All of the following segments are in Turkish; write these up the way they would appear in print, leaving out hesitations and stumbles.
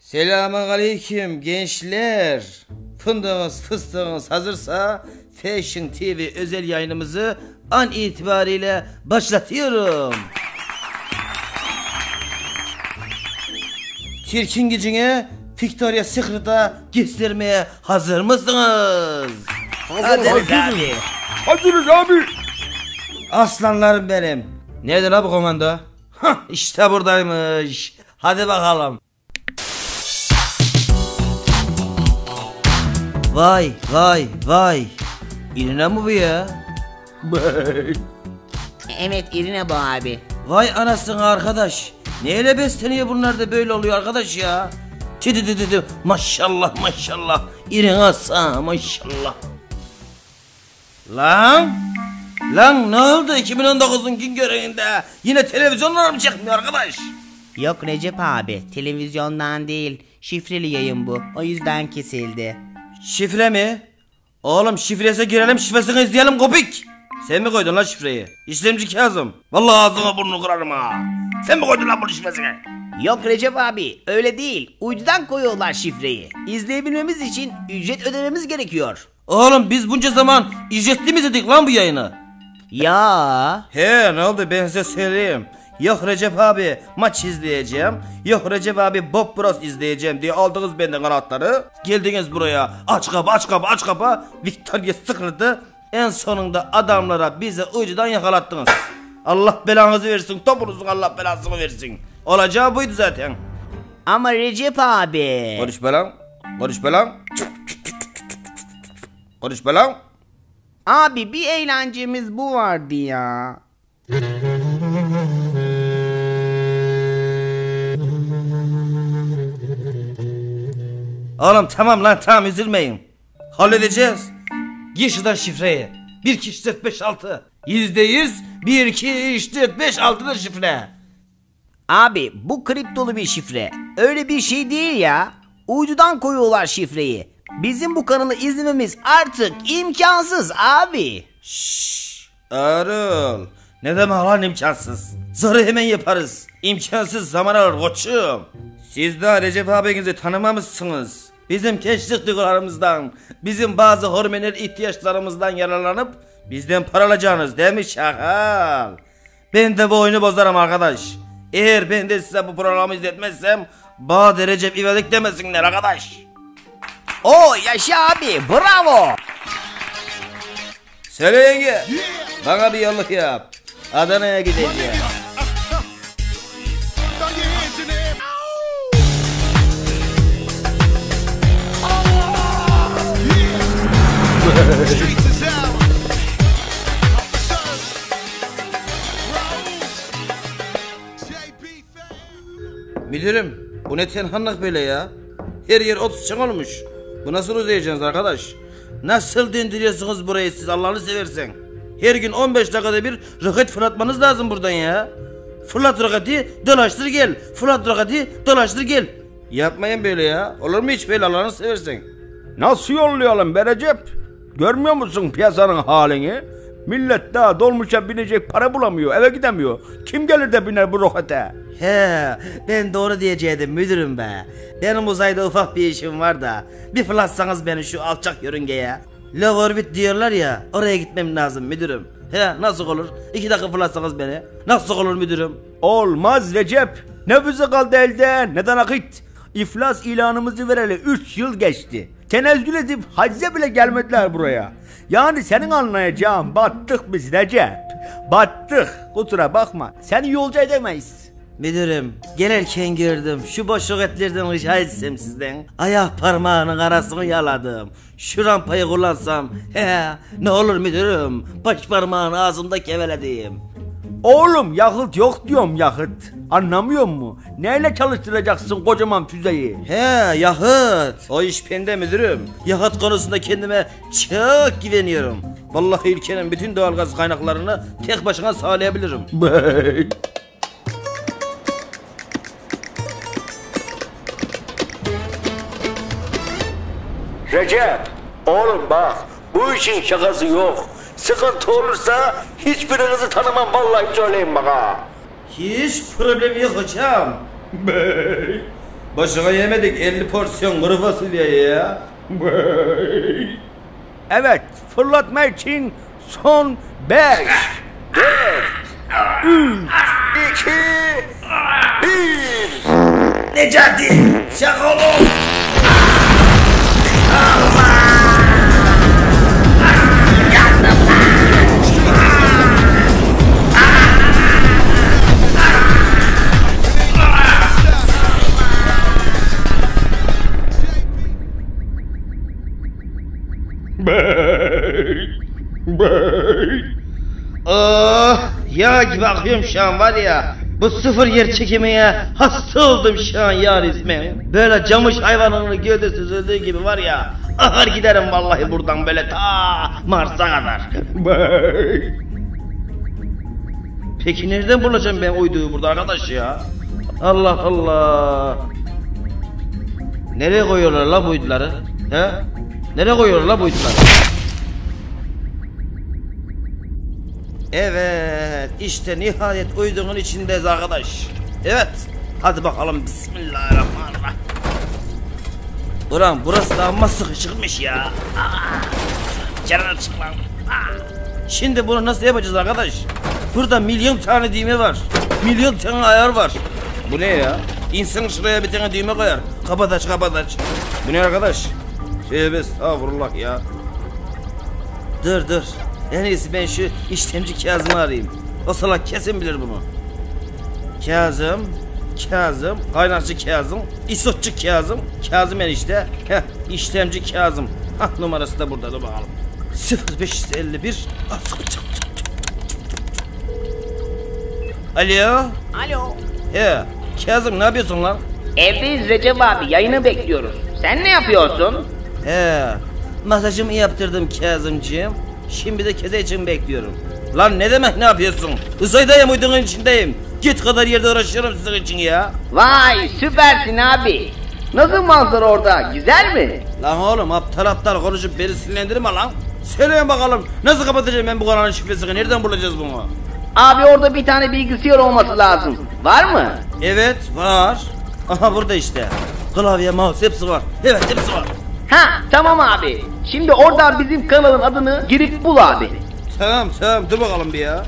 Selamünaleyküm gençler. Fındığınız fıstığınız hazırsa Fashion TV özel yayınımızı an itibariyle başlatıyorum. Çirkin gücünü Victoria's Secret'a göstermeye hazır mısınız? Hazırız abi. Hazırız abi. Aslanlarım benim. Nerede la bu komando? Hah, işte buradaymış. Hadi bakalım. Vay vay vay. İrina mı bu ya? Evet, İrina bu abi. Vay anasını arkadaş. Neyle besleniyor bunlar da böyle oluyor arkadaş ya? Tüdüdüdüdü maşallah maşallah. İrina sağ maşallah. Lan ne oldu 2019'un gün göreğinde? Yine televizyonlar mı çıkmıyor arkadaş? Yok Recep abi, televizyondan değil, şifreli yayın bu. O yüzden kesildi. Şifre mi? Oğlum şifresi girelim, şifresini izleyelim kopik. Sen mi koydun lan şifreyi? İşlemci Kazım. Vallahi ağzına burnunu kırarım ha. Sen mi koydun lan bu şifresini? Yok Recep abi, öyle değil. Uydudan koyuyorlar şifreyi. İzleyebilmemiz için ücret ödememiz gerekiyor. Oğlum biz bunca zaman ücretli mi izledik lan bu yayını? Ya. He ne oldu ben size söyleyeyim. Yok Recep abi maç izleyeceğim. Yok Recep abi Bob Bros izleyeceğim diye aldınız benden kanatları. Geldiniz buraya aç kapı. Victoria's Secret'ı en sonunda adamlara bize uydudan yakalattınız. Allah belanızı versin, topunuzun Allah belasını versin. Olacağı buydu zaten. Ama Recep abi. Konuşma lan. Abi bir eğlencemiz bu vardı ya. Oğlum tamam lan tamam üzülmeyin. Halledeceğiz. Gir şuradan şifreyi. 1 2 3 4 5 6. %100 1 2 3 4 5 6'dır şifre. Abi bu kriptolu bir şifre. Öyle bir şey değil ya. Uydudan koyuyorlar şifreyi. Bizim bu kanalı izlememiz artık imkansız abi. Erol. Ne demek lan imkansız? Zoru hemen yaparız. İmkansız zaman alır koçum. Siz daha Recep abinizi tanımamışsınız. Bizim gençlik duygularımızdan, bizim bazı hormonal ihtiyaçlarımızdan yararlanıp bizden para alacağınız değil mi şakal? Ben de bu oyunu bozarım arkadaş. Eğer ben de size bu programı izletmezsem Bahadır Recep İvedik demesinler arkadaş. Oo yaşa abi, bravo. Söyle yenge. Bana bir yolluk yap. Adana'ya gideceğim. Müdürüm, bu ne tenhanlık böyle ya? Her yer 30 çan olmuş. Bu nasıl uzayacağız arkadaş? Nasıl döndürüyorsunuz burayı siz Allah'ını seversen? Her gün 15 dakikada bir roket fırlatmanız lazım buradan ya. Fırlat roketi, dolaştır gel. Fırlat roketi, dolaştır gel. Yapmayın böyle ya. Olur mu hiç böyle Allah'ını seversen? Nasıl yollayalım be Recep? Görmüyor musun piyasanın halini? Millet daha dolmuşa binecek para bulamıyor, eve gidemiyor. Kim gelir de biner bu rokete? He, ben doğru diyecektim müdürüm be. Benim uzayda ufak bir işim var da bir fırlatsanız beni şu alçak yörüngeye. Love Orbit diyorlar ya, oraya gitmem lazım müdürüm. He, nasıl olur? 2 dakika fırlatsanız beni. Nasıl olur müdürüm? Olmaz Recep. Ne füze kaldı elde, ne de nakit. İflas ilanımızı vereli 3 yıl geçti. Tenezzül edip hacca bile gelmediler buraya. Yani senin anlayacağın battık biz Recep. Battık. Kusura bakma. Seni yolcu edemeyiz. Müdürüm, gelirken gördüm. Şu boş roketlerden rica etsem sizden. Ayak parmağının arasını yaladım. Şu rampayı kullansam. He, ne olur müdürüm. Baş parmağını ağzımda keveledim. Oğlum yakıt yok diyorum yakıt. Anlamıyor musun? Neyle çalıştıracaksın kocaman füzeyi? He, yakıt. O iş bende müdürüm. Yakıt konusunda kendime çok güveniyorum. Vallahi ülkenin bütün doğalgaz kaynaklarını tek başına sağlayabilirim. Recep, oğlum bak, bu işin şakası yok. Sıkıntı olursa hiçbirinizi tanımam vallahi söyleyeyim bak ha. Hiç problem yok hocam. Boşuna yemedik 50 porsiyon kuru fasulye ya. Evet, fırlatma için son 5, 4, 3, 2, 1. Necati! Şakolum! Yağ gibi akıyorum şu an var ya. Bu sıfır yer çekimine hasta oldum şu an ya resmen. Böyle camış hayvanının gövdesi süzüldüğü gibi var ya. Ahır giderim vallahi buradan böyle ta Mars'a kadar. Peki nereden bulacağım ben uyduyu burada arkadaş ya? Allah Allah. Nereye koyuyorlar la bu uyduları? He? Nereye koyuyorlar la bu uyduları? Evet, işte nihayet uydunun içindeyiz arkadaş. Evet, hadi bakalım bismillahirrahmanirrahim. Ulan burası da amma sıkışıkmış ya. Kenara çık lan. Şimdi bunu nasıl yapacağız arkadaş? Burada milyon tane düğme var. Milyon tane ayar var. Bu ne ya? İnsan şuraya bir tane düğme koyar. Kapat aç kapat aç. Bu ne arkadaş? Tövbe estağfurullah ya. Dur. En iyisi ben şu işlemci Kazım'ı arayayım. O salak kesin bilir bunu. Kazım, kaynakçı Kazım, isotçu Kazım enişte. İşlemci Kazım. Numarası da burada, dur bakalım. 0551. Alo. Kazım ne yapıyorsun lan? Evdeyiz Recep abi, yayını bekliyoruz. Sen ne yapıyorsun? Masajımı yaptırdım Kazımcığım. Şimdi de keze için bekliyorum. Lan ne demek ne yapıyorsun? Uzaydayım uydunun içindeyim. Git kadar yerde uğraşıyorum sizin için ya. Vay süpersin abi. Nasıl manzara orada, güzel mi? Lan oğlum aptal konuşup beni sinirlendirme lan. Söyleyin bakalım nasıl kapatacağım ben bu kanalın şifresini, nereden bulacağız bunu? Abi orada bir tane bilgisayar olması lazım. Var mı? Evet var. Aha burada işte. Klavye, mouse hepsi var. Evet hepsi var. Ha tamam abi. Şimdi oradan bizim kanalın adını girip bul abi. Tamam dur bakalım bir ya.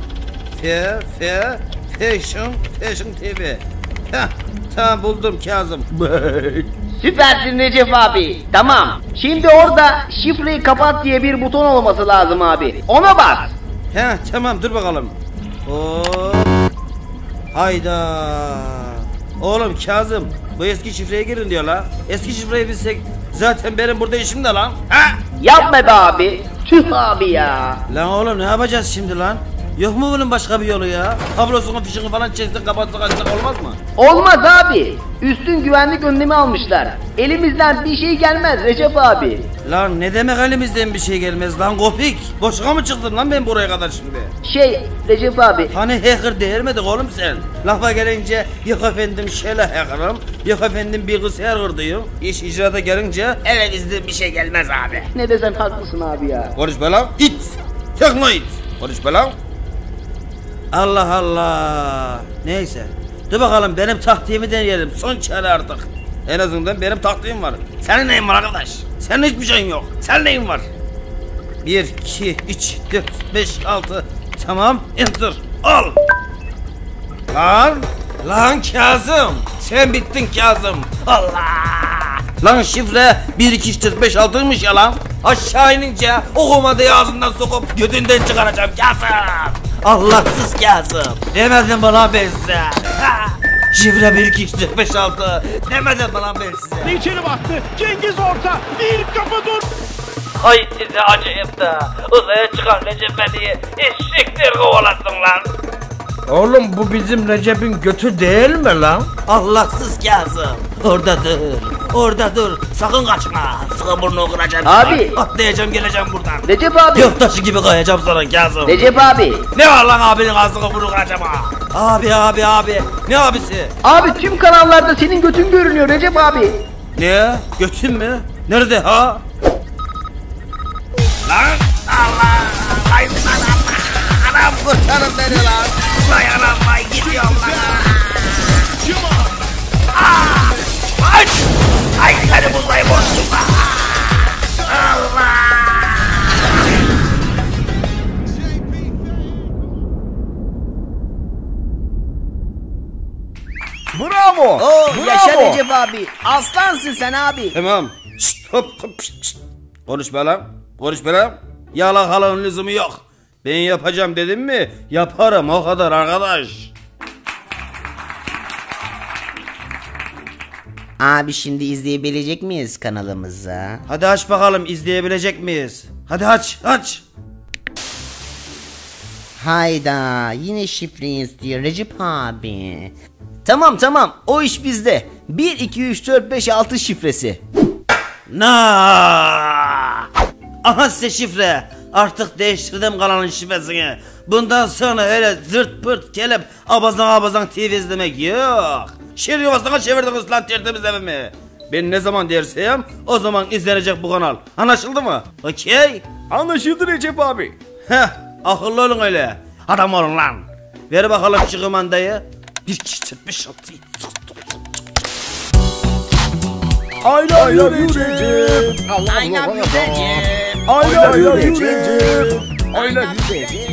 Fashion TV. Tamam buldum Kazım. Süpersin Recep abi. Tamam. Şimdi orada şifreyi kapat diye bir buton olması lazım abi. Ona bas. Tamam dur bakalım. Hayda. Oğlum Kazım bu eski şifreye girin diyor la. Eski şifreyi bilsek zaten benim burada işim de lan. Yapma be abi. Tüh abi ya. Lan oğlum ne yapacağız şimdi lan? Yok mu bunun başka bir yolu ya? Kablosunu fişini falan çeksin kapatsak açsak olmaz mı? Olmaz abi. Üstün güvenlik önlemi almışlar. Elimizden bir şey gelmez Recep abi. Lan ne demek elimizden bir şey gelmez lan Kopik? Boşuna mı çıktın lan ben buraya kadar şimdi? Recep abi. Hani hacker değermedik oğlum sen? Lafa gelince yok efendim şöyle hacker'ım, yok efendim bilgisayar kırdıyım. İş icrata gelince elimizden bir şey gelmez abi. Ne desen haklısın abi ya. Konuşma lan it! Tekno it! Konuşma lan. Allah Allah. Neyse. Dur bakalım benim taktiğimi deneyelim. Son çare artık. En azından benim taktiğim var. Senin neyin var arkadaş? Senin hiçbir şeyin yok. Senin neyin var? 1, 2, 3, 4, 5, 6. Tamam. Enter. Al. Lan Kazım. Sen bittin Kazım. Allah. Lan şifre 1, 2, 3, 4, 5, 6'ymış ya lan. Aşağı inince o komadayı ağzından sokup götünden çıkaracağım Kazım. Allahsız Kazım. Demedim bana ben size. Şifre 1, 2, 3, 4, 5, 6. Demedim bana ben size. İçeri baktı. Cengiz orta. Bir kafa dur. Hay size acıyıp da uzaya çıkan Recep Bey'i eşekler kovalasın lan. Oğlum bu bizim Recep'in götü değil mi lan? Allahsız Kazım. Orada dur. Sakın kaçma. Sıkı burnu kıracağım. Abi. Atlayacağım geleceğim buradan. Recep abi. Göktaşı gibi kayacağım sana Kazım. Recep abi. Ne var lan abinin ağzını burnu kıracağım ha? Abi. Ne abisi? Abi tüm kanallarda senin götün görünüyor Recep abi. Ne? Götün mü? Nerede ha? Lan Allah! Ay anam kurtarın beni lan! Vay anam vay gidiyorum lan! Ay! Ay seni buradayım olsun. Allah! Bravo. Oo, Bravo. yaşa Recep abi. Aslansın sen abi. Tamam. Şşt, hop hop şşt. Konuşma lan. Konuşma lan. Yalakaların lüzumu yok. Ben yapacağım dedim mi? Yaparım o kadar arkadaş. Abi şimdi izleyebilecek miyiz kanalımızı? Hadi aç bakalım, izleyebilecek miyiz? Hadi aç. Hayda yine şifreyi istiyor Recep abi. Tamam o iş bizde. 1 2 3 4 5 6 şifresi. Aha size şifre. Artık değiştirdim kanalın şifresini. Bundan sonra öyle zırt pırt kelep abazan TV izlemek yok. Şir yuvasına çevirdiniz lan tertemiz evimi. Ben ne zaman dersem o zaman izlenecek bu kanal. Anlaşıldı mı? Okey. Anlaşıldı Recep abi. Heh, akıllı olun öyle. Adam olun lan. Ver bakalım şu kumandayı. 1 2 4 5 6 7. I love you Recep. I love you Recep. I love you Recep.